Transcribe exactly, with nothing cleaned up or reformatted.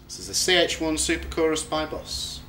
This is the C H one Super Chorus by Boss.